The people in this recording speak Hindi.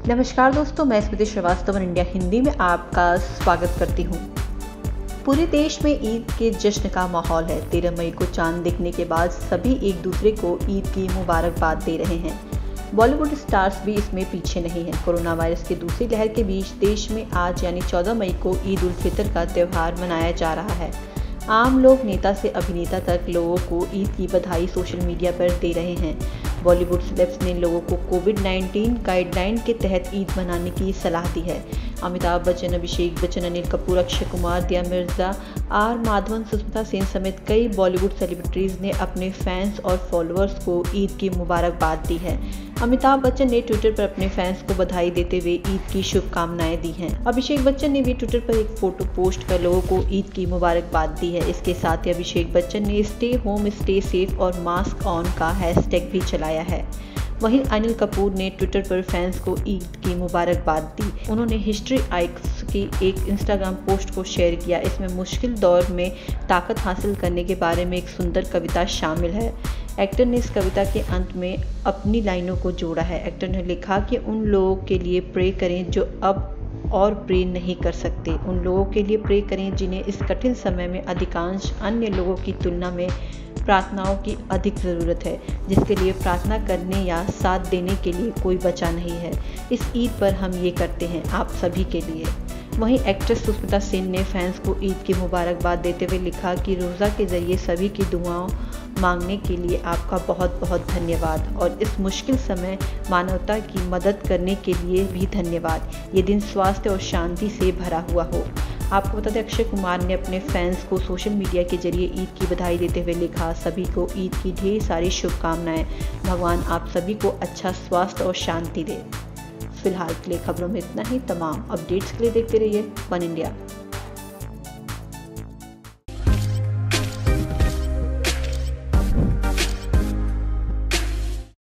नमस्कार दोस्तों, मैं स्मृति श्रीवास्तव और इंडिया हिंदी में आपका स्वागत करती हूँ। पूरे देश में ईद के जश्न का माहौल है। 13 मई को चांद दिखने के बाद सभी एक दूसरे को ईद की मुबारकबाद दे रहे हैं। बॉलीवुड स्टार्स भी इसमें पीछे नहीं हैं। कोरोना वायरस की दूसरी लहर के बीच देश में आज यानी 14 मई को ईद उल फितर का त्यौहार मनाया जा रहा है। आम लोग नेता से अभिनेता तक लोगों को ईद की बधाई सोशल मीडिया पर दे रहे हैं। बॉलीवुड सेलेब्स ने लोगों को कोविड-19 गाइडलाइन के तहत ईद मनाने की सलाह दी है। अमिताभ बच्चन, अभिषेक बच्चन, अनिल कपूर, अक्षय कुमार, दिया मिर्जा, आर माधवन, सुष्मिता सेन समेत कई बॉलीवुड सेलिब्रिटीज ने अपने फैंस और फॉलोअर्स को ईद की मुबारकबाद दी है। अमिताभ बच्चन ने ट्विटर पर अपने फैंस को बधाई देते हुए ईद की शुभकामनाएं दी हैं। अभिषेक बच्चन ने भी ट्विटर पर एक फोटो पोस्ट कर लोगों को ईद की मुबारकबाद दी है। इसके साथ ही अभिषेक बच्चन ने स्टे होम स्टे सेफ और मास्क ऑन का हैशटैग भी चलाया है। वहीं अनिल कपूर ने ट्विटर पर फैंस को ईद की मुबारकबाद दी। उन्होंने हिस्ट्री आइक्स की एक इंस्टाग्राम पोस्ट को शेयर किया। इसमें मुश्किल दौर में ताकत हासिल करने के बारे में एक सुंदर कविता शामिल है। एक्टर ने इस कविता के अंत में अपनी लाइनों को जोड़ा है। एक्टर ने लिखा कि उन लोगों के लिए प्रे करें जो अब और प्रे नहीं कर सकते। उन लोगों के लिए प्रे करें जिन्हें इस कठिन समय में अधिकांश अन्य लोगों की तुलना में प्रार्थनाओं की अधिक ज़रूरत है, जिसके लिए प्रार्थना करने या साथ देने के लिए कोई बचा नहीं है। इस ईद पर हम ये करते हैं आप सभी के लिए। वहीं एक्ट्रेस सुष्मिता सेन ने फैंस को ईद की मुबारकबाद देते हुए लिखा कि रोज़ा के ज़रिए सभी की दुआओं मांगने के लिए आपका बहुत बहुत धन्यवाद और इस मुश्किल समय मानवता की मदद करने के लिए भी धन्यवाद। ये दिन स्वास्थ्य और शांति से भरा हुआ हो। आपको बता दें, अक्षय कुमार ने अपने फैंस को सोशल मीडिया के जरिए ईद की बधाई देते हुए लिखा, सभी को ईद की ढेर सारी शुभकामनाएं। भगवान आप सभी को अच्छा स्वास्थ्य और शांति दे। फिलहाल के लिए खबरों में इतना ही। तमाम अपडेट्स के लिए देखते रहिए वन इंडिया।